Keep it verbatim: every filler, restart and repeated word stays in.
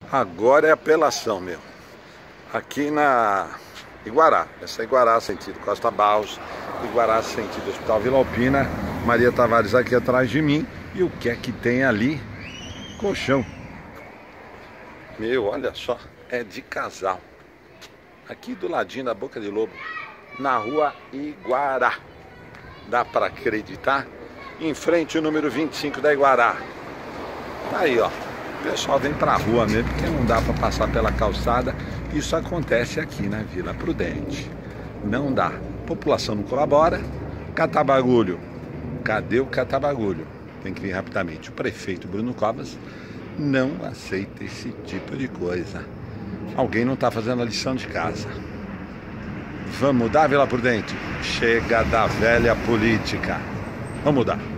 Agora é apelação, meu. Aqui na Iguará. Essa é Iguará, sentido Costa Barros. Iguará, sentido Hospital Vila Alpina. Maria Tavares aqui atrás de mim. E o que é que tem ali? Colchão. Meu, olha só. É de casal. Aqui do ladinho da Boca de Lobo. Na rua Iguará. Dá pra acreditar? Em frente o número vinte e cinco da Iguará. Tá aí, ó. O pessoal vem pra rua mesmo, porque não dá pra passar pela calçada. Isso acontece aqui na Vila Prudente. Não dá. A população não colabora. Catar bagulho. Cadê o catar bagulho? Tem que vir rapidamente. O prefeito Bruno Covas não aceita esse tipo de coisa. Alguém não tá fazendo a lição de casa. Vamos mudar, Vila Prudente? Chega da velha política. Vamos mudar.